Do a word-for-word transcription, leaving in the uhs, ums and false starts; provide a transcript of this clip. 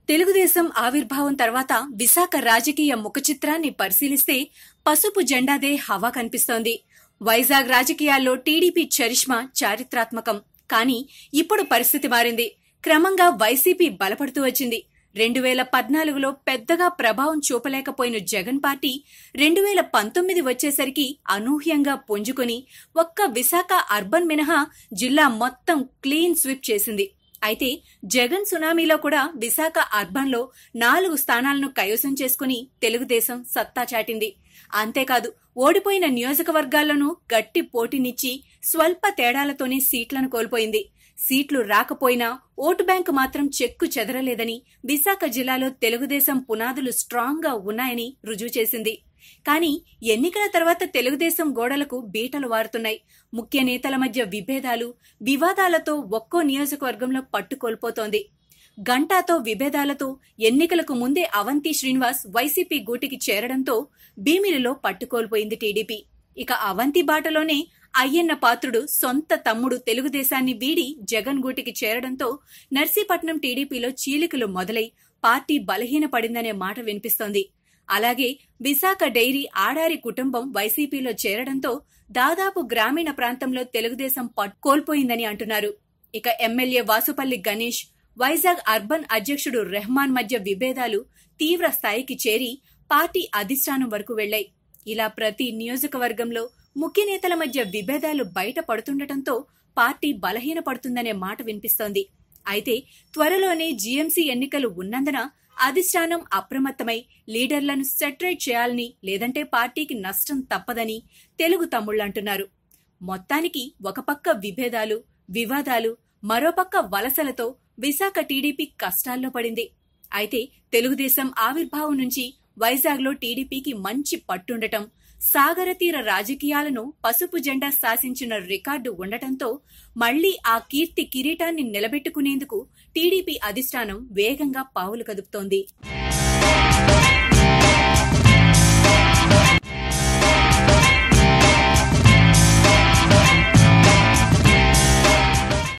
తెలుగుదేశం ఆవిర్భావం తర్వాత విశాఖ రాజకీయ ముఖచిత్రాన్ని పరిశీలిస్తే పసుపు జెండాదే హవా కనిపిస్తోంది. వైజాగ్ రాజకీయాల్లో టీడీపీ చరిష్మా చారిత్రాత్మకం. కానీ ఇప్పుడు పరిస్థితి మారింది. క్రమంగా వైసీపీ బలపడుతూ వచ్చింది. రెండు వేల పద్నాలుగులో పెద్దగా ప్రభావం చూపలేకపోయిన జగన్ పార్టీ రెండు వేల పంతొమ్మిది వచ్చేసరికి అనూహ్యంగా పుంజుకుని ఒక్క విశాఖ అర్బన్ మినహా జిల్లా మొత్తం క్లీన్ స్వీప్ చేసింది. అయితే జగన్ సునామీలో కూడా విశాఖ అర్బన్లో నాలుగు స్థానాలను కైవసం చేసుకుని తెలుగుదేశం సత్తా చాటింది. అంతేకాదు ఓడిపోయిన నియోజకవర్గాల్లోనూ గట్టి పోటీనిచ్చి స్వల్ప తేడాలతోనే సీట్లను కోల్పోయింది. సీట్లు రాకపోయినా ఓటు బ్యాంకు మాత్రం చెక్కు చెదరలేదని, విశాఖ జిల్లాలో తెలుగుదేశం పునాదులు స్ట్రాంగ్ గా ఉన్నాయని రుజువు చేసింది. కానీ ఎన్నికల తర్వాత తెలుగుదేశం గోడలకు బీటలు వారుతున్నాయి. ముఖ్య నేతల మధ్య విభేదాలు, వివాదాలతో ఒక్కో నియోజకవర్గంలో పట్టు కోల్పోతోంది. గంటాతో విభేదాలతో ఎన్నికలకు ముందే అవంతి శ్రీనివాస్ వైసీపీ గూటికి చేరడంతో భీమిలిలో పట్టుకోల్పోయింది టీడీపీ. ఇక అవంతి బాటలోనే అయ్యన్న పాత్రుడు సొంత తమ్ముడు తెలుగుదేశాన్ని వీడి జగన్ గూటికి చేరడంతో నర్సీపట్నం టీడీపీలో చీలికలు మొదలై పార్టీ బలహీనపడిందనే మాట వినిపిస్తోంది. అలాగే విశాఖ డైరీ ఆడారి కుటుంబం వైసీపీలో చేరడంతో దాదాపు గ్రామీణ ప్రాంతంలో తెలుగుదేశం పట్టు కోల్పోయిందని అంటున్నారు. ఇక ఎమ్మెల్యే వాసుపల్లి గణేష్, వైజాగ్ అర్బన్ అధ్యక్షుడు రెహమాన్ మధ్య విభేదాలు తీవ్ర స్థాయికి చేరి పార్టీ అధిష్టానం వరకు వెళ్లాయి. ఇలా ప్రతి నియోజకవర్గంలో ముఖ్య నేతల మధ్య విభేదాలు బయట పడుతుండటంతో పార్టీ బలహీనపడుతుందనే మాట వినిపిస్తోంది. అయితే త్వరలోనే జీఎంసీ ఎన్నికలు ఉన్నందున అధిష్టానం అప్రమత్తమై లీడర్లను సెటరేట్ చేయాలని, లేదంటే పార్టీకి నష్టం తప్పదని తెలుగు తమ్ముళ్లంటున్నారు. మొత్తానికి ఒక పక్క విభేదాలు, వివాదాలు, మరోపక్క వలసలతో విశాఖ టీడీపీ కష్టాల్లో పడింది. అయితే తెలుగుదేశం ఆవిర్భావం నుంచి వైజాగ్లో టీడీపీకి మంచి పట్టుండటం, సాగర తీర రాజకీయాలను పసుపు జెండా శాసించిన రికార్డు ఉండటంతో మళ్లీ ఆ కీర్తి కిరీటాన్ని నిలబెట్టుకునేందుకు టీడీపీ అధిష్టానం వేగంగా పావులు కదుపుతోంది.